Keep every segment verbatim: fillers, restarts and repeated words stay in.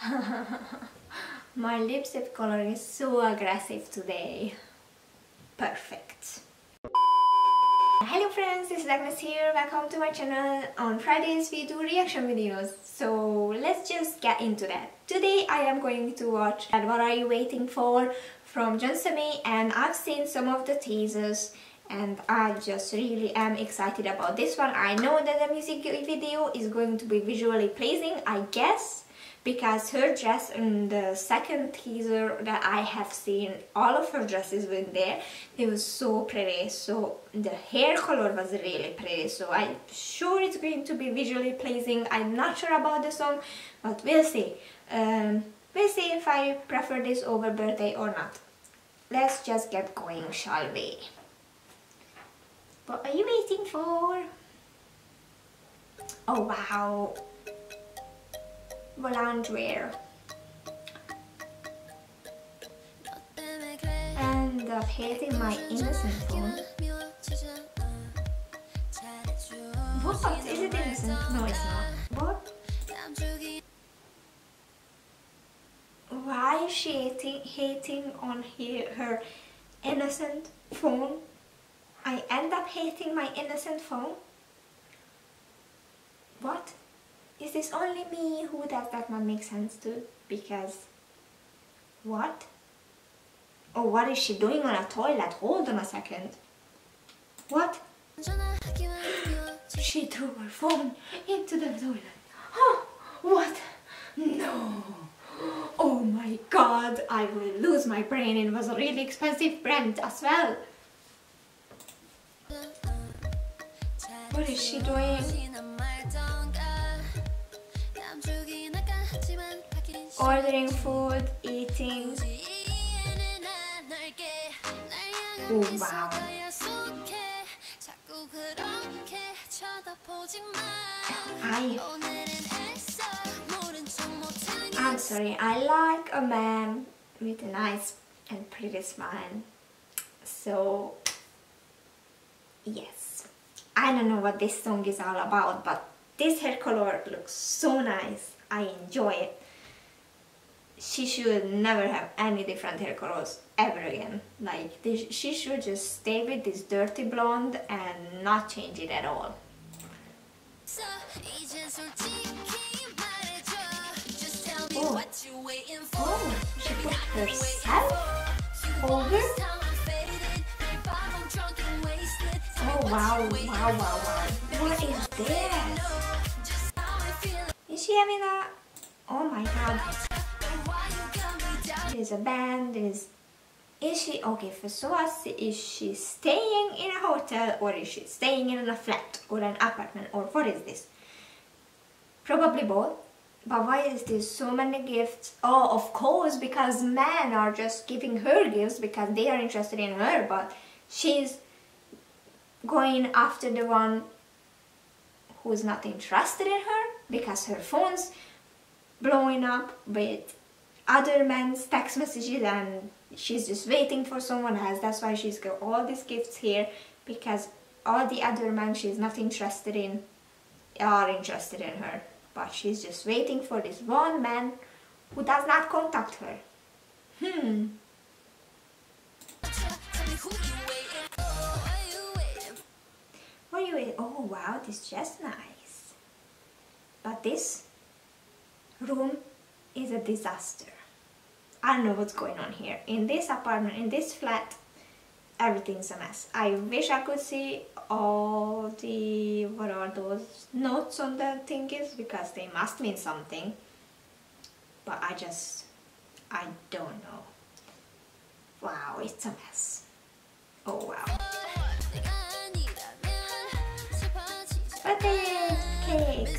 My lipstick color is so aggressive today. Perfect. Hello friends, this is Agnes here. Welcome to my channel. On Fridays we do reaction videos. So let's just get into that. Today I am going to watch What Are You Waiting For from Jeonsumi, and I've seen some of the teasers and I just really am excited about this one. I know that the music video is going to be visually pleasing, I guess, because her dress in the second teaser that I have seen, all of her dresses were there. They were so pretty. So the hair color was really pretty. So I'm sure it's going to be visually pleasing. I'm not sure about the song, but we'll see. Um, we'll see if I prefer this over Birthday or not. Let's just get going, shall we? What are you waiting for? Oh wow. Loungewear. And I'm hating my innocent phone. What? Is it innocent? No, it's not. What? Why is she hating, hating on her, her innocent phone? I end up hating my innocent phone? What? Is this only me who does that not make sense to? Because... what? Oh, what is she doing on a toilet? Hold on a second. What? She threw her phone into the toilet. Huh? What? No. Oh my god, I will lose my brain. It was a really expensive brand as well. What is she doing? Ordering food, eating. Oh wow. I, I'm sorry, I like a man with a nice and pretty smile. So, yes. I don't know what this song is all about, but this hair color looks so nice. I enjoy it. She should never have any different hair colors ever again. Like, this, she should just stay with this dirty blonde and not change it at all. Oh, oh, she put herself over? Oh wow, wow, wow, wow. What is this? Is she having a... oh my god. There's a band, there's... is she... okay, first of all, is she staying in a hotel or is she staying in a flat or an apartment, or what is this? Probably both. But why is there so many gifts? Oh, of course, because men are just giving her gifts because they are interested in her, but she's going after the one who's not interested in her because her phone's blowing up with other men's text messages and she's just waiting for someone else. That's why she's got all these gifts here, because all the other men she's not interested in are interested in her, but she's just waiting for this one man who does not contact her. Hmm. What are you waiting? Oh wow, this is just nice. But this room is a disaster. I don't know what's going on here. In this apartment, in this flat, everything's a mess. I wish I could see all the, what are those notes on the thingies, because they must mean something. But I just, I don't know. Wow, it's a mess. Oh wow. Birthday cake.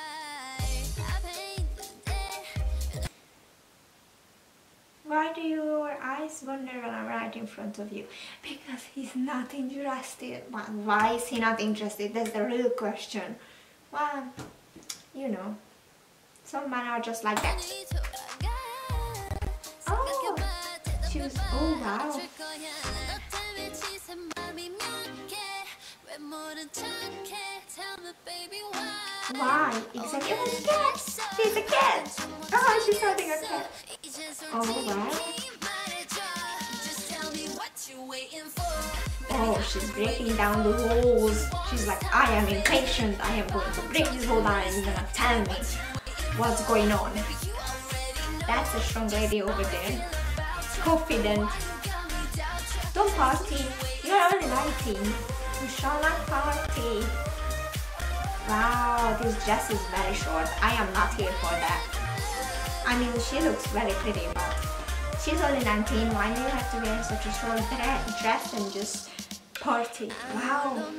Why do your eyes wander when I'm right in front of you? Because he's not interested. Why is he not interested? That's the real question. Well, you know, some men are just like that. Oh, she was, oh wow. Why? Exactly. Oh, a cat! She's a cat! Oh, she's holding a cat. Oh, wow. Oh, she's breaking down the walls. She's like, I am impatient. I am going to break this wall down and you're gonna tell me what's going on. That's a strong lady over there. Confident. Don't party. You're only nineteen. You shall not party. Wow, this dress is very short. I am not here for that. I mean, she looks very pretty, but she's only nineteen. Why do you have to wear such a short dress and just party? Wow. Oh.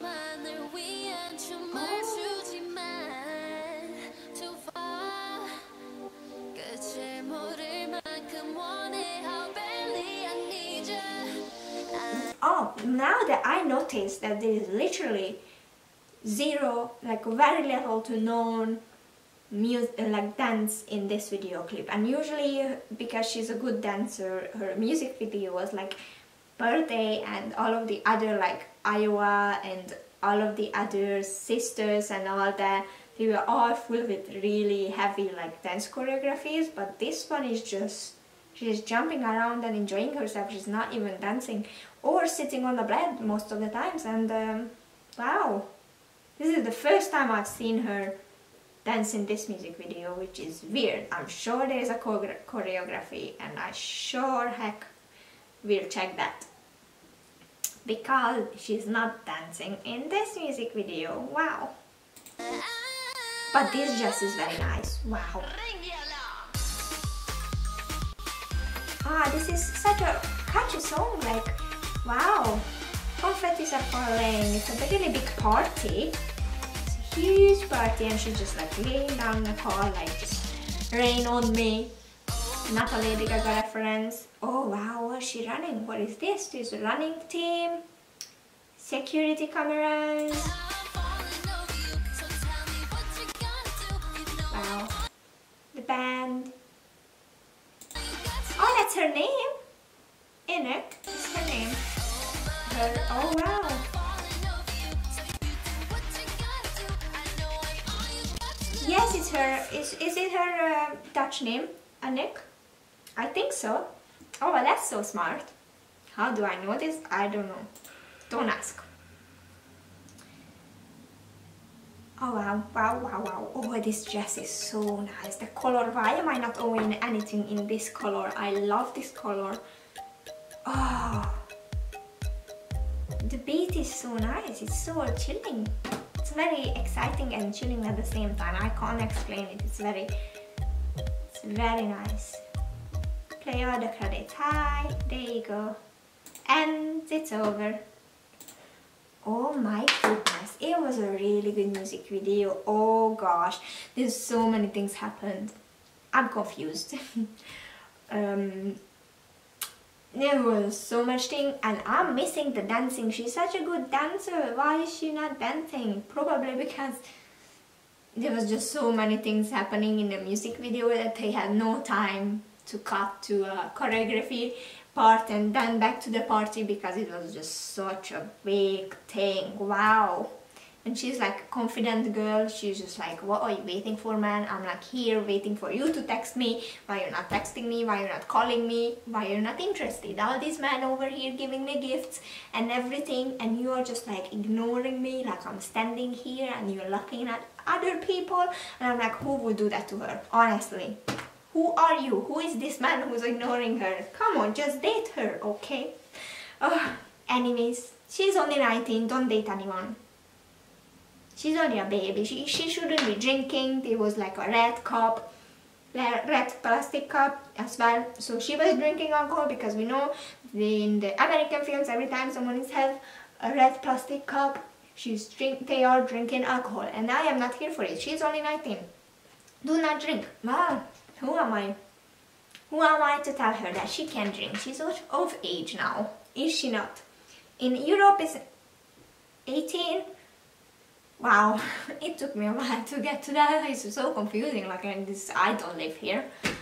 Oh, now that I noticed that there is literally zero, like very little to none music, like dance in this video clip, and usually because she's a good dancer, her music video was like Birthday and all of the other, like Iowa and all of the other sisters and all that, they were all full with really heavy like dance choreographies, but this one is just, she's jumping around and enjoying herself. She's not even dancing or sitting on the bed most of the times, and um, wow, this is the first time I've seen her dance in this music video, which is weird. I'm sure there's a chore choreography and I sure heck will check that, because she's not dancing in this music video. Wow. But this dress is very nice. Wow. Ah, this is such a catchy song, like, wow. Confettis are falling. It's a really big party. It's a huge party, and she's just like laying down the car, like just rain on me. Not a Lady Gaga reference. Oh wow, what's she running? What is this? This is a running team. Security cameras. Wow. The band. Oh, that's her name. Inek is her name. Her, oh wow. Yes, it's her. Is, is it her uh, Dutch name? Inek? I think so. Oh, well, that's so smart. How do I know this? I don't know. Don't ask. Oh wow, wow, wow, wow. Oh, this dress is so nice. The color, why am I not owning anything in this color? I love this color. Oh, the beat is so nice. It's so chilling. It's very exciting and chilling at the same time. I can't explain it. It's very, it's very nice. Play all the credits. Hi, there you go. And it's over. Oh my goodness, it was a really good music video. Oh gosh, there's so many things happened. I'm confused. um, there was so much thing, and I'm missing the dancing. She's such a good dancer. Why is she not dancing? Probably because there was just so many things happening in the music video that they had no time to cut to a choreography part and then back to the party, because it was just such a big thing. Wow. And she's like a confident girl. She's just like, what are you waiting for, man? I'm like here waiting for you to text me. Why you're not texting me? Why you're not calling me? Why you're not interested? All these men over here giving me gifts and everything, and you are just like ignoring me, like I'm standing here and you're looking at other people. And I'm like, who would do that to her? Honestly. Who are you? Who is this man who's ignoring her? Come on, just date her, okay? Oh, anyways, she's only nineteen, don't date anyone. She's only a baby. She, she shouldn't be drinking. There was like a red cup, red plastic cup as well. So she was drinking alcohol, because we know in the American films, every time someone is have a red plastic cup, she's drink, they are drinking alcohol. And I am not here for it. She's only nineteen. Do not drink. Wow. Who am I? Who am I to tell her that she can drink? She's of age now. Is she not? In Europe it's eighteen. Wow, it took me a while to get to that. It's so confusing. Like, this, I don't live here.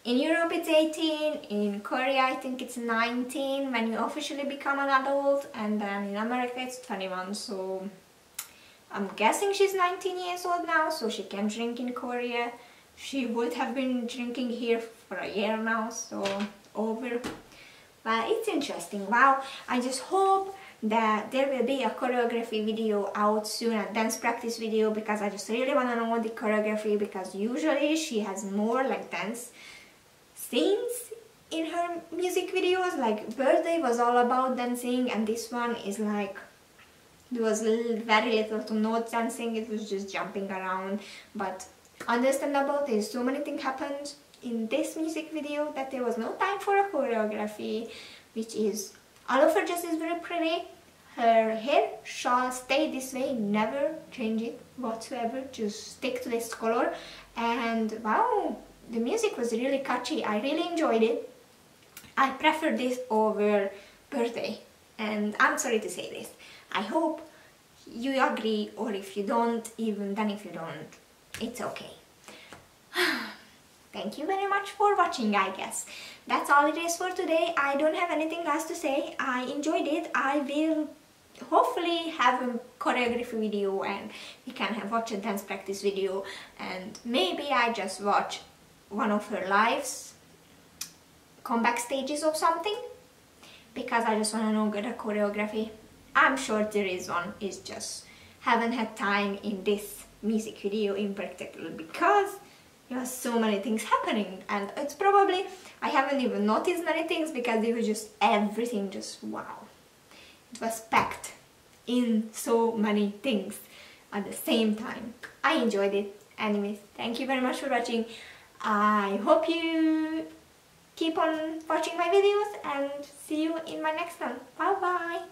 In Europe it's eighteen, in Korea I think it's nineteen when you officially become an adult, and then in America it's twenty-one, so I'm guessing she's nineteen years old now, so she can drink in Korea. She would have been drinking here for a year now, so over. But it's interesting. Wow, I just hope that there will be a choreography video out soon, a dance practice video, because I just really want to know the choreography, because usually she has more like dance scenes in her music videos. Like Birthday was all about dancing, and this one is like, there was very little to no dancing, it was just jumping around. But understandable, there's so many things happened in this music video that there was no time for a choreography, which is, all of her dress is very pretty. Her hair shall stay this way, never change it whatsoever, just stick to this color. And wow, the music was really catchy, I really enjoyed it. I prefer this over Birthday, and I'm sorry to say this. I hope you agree, or if you don't, even then if you don't, it's okay. Thank you very much for watching, I guess. That's all it is for today. I don't have anything else to say. I enjoyed it. I will hopefully have a choreography video, and we can have watch a dance practice video, and maybe I just watch one of her lives, comeback stages or something, because I just want to know the choreography. I'm sure there is one, it's just haven't had time in this music video in particular, because there are so many things happening, and it's probably, I haven't even noticed many things because it was just everything just wow. It was packed in so many things at the same time. I enjoyed it. Anyways, thank you very much for watching. I hope you keep on watching my videos, and see you in my next one. Bye bye!